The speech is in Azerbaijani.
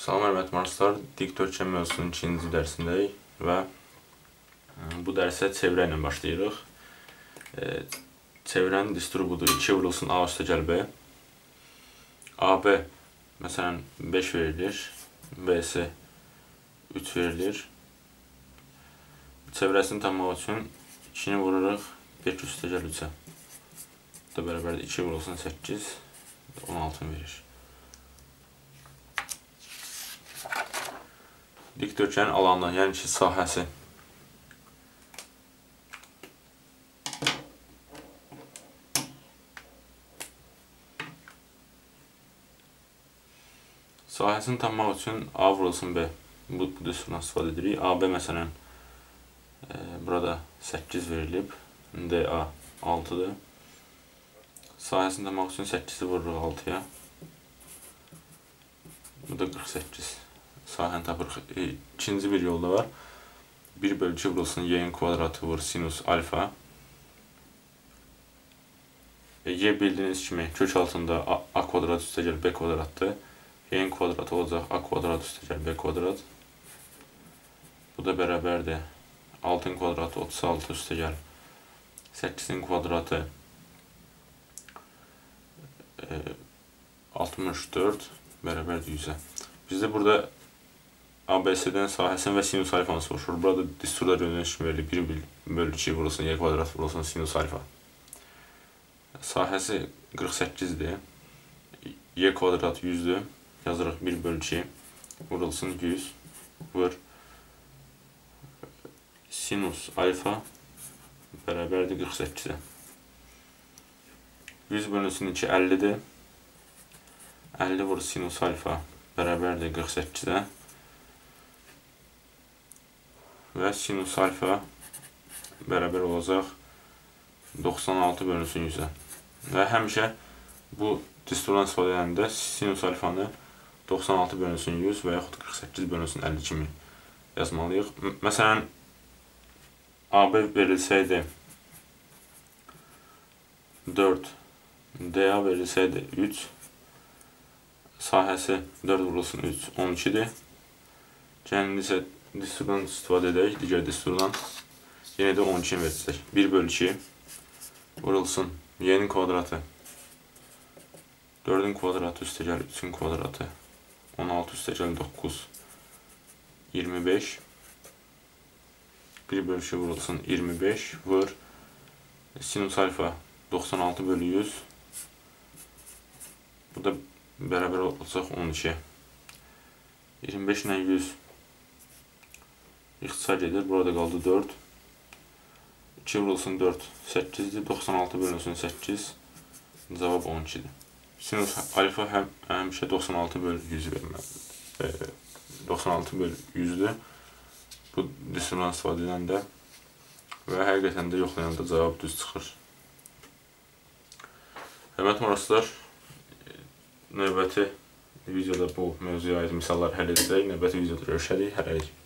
Salam hörmətli marslar, dikdörtgen mövzusunun 2-ci dərsindəyik və bu dərsə çevrə ilə başlayırıq. Çevrənin düsturu budur, 2 vurulsun A üstəgəl B. AB məsələn 5 verilir, BC 3 verilir. Çevrəsini tapmaq üçün 2-ni vururuq 5 üstəgəl 3-ə. Bu da bərabərdir 2 vurulsun 8, 16 verir. Dikdörtgenin alanı, yəni ki, sahəsi sahəsini tapmaq üçün A vurulsun B. Bu düsturdan istifadə edirik. AB məsələn burada 8 verilib, DA 6-dır. Sahəsini tapmaq üçün 8-i vururuq 6-ya. Bu da 48. Sahəni tapırıq. İkinci bir yolda var. 1/2 vurulsun y'nin kvadratı vur sinus alfa. Y bildiyiniz kimi kök altında a kvadrat üstəgəl b kvadratdır. Y'nin kvadratı olacaq a kvadrat üstəgəl b kvadrat. Bu da bərabərdir 6'ın kvadratı 36 üstəgəl 8'in kvadratı 64 bərabərdir 100'ə. Bizdə burada ABC'dən sahəsini və sinus alfanı soruşur. Burada düsturda gördüyünüz kimi verilir 1/2 vurulsun y kvadrat vurulsun sinus alfa. Sahəsi 48'dir. Y kvadrat 100'dür. Yazırıq 1/2 vurulsun 100 vur sinus alfa bərabərdir 48'ə. 100 bölünsün 2 50'dir. 50 vur sinus alfa bərabərdir 48'ə. Və sinus alfa bərabər olacaq 96 bölünsün 100'ə. Və həmişə bu düsturdan istifadə edəndə sinus alfanı 96 bölünsün 100 və yaxud 48 bölünsün 50 kimi yazmalıyıq. Məsələn, AB verilsəydi 4, DA verilsəydi 3, sahəsi 4 vurulsun 3, 12'dir. Gəlin isə düsturdan istifadə edək, digər düsturdan. Yenə də 12 verəcək. 1/2 vurulsun y'nin kvadratı 4'ün kvadratı üstəgəl 3'ün kvadratı 16 üstəgəl 9 25 1/2 vurulsun 25 vur sinus alfa 96/100. Bu da bərabər olacaq 12. 25 ilə 100 İxtisar edir. Burada qaldı 4. 2 vurulsun 4 8'dir. 96 bölünsün 8. Cavab 12'dir. Sinus alfa həmişə 96/100 verməlidir. 96/100'dür. Bu düsturdan istifadə edəndə və həqiqətən də yoxlayanda cavab düz çıxır. Hörmətli marslar, növbəti videoda bu mövzuya aid misallar həll edəcək. Növbəti videoda görüşərik. Hələlik.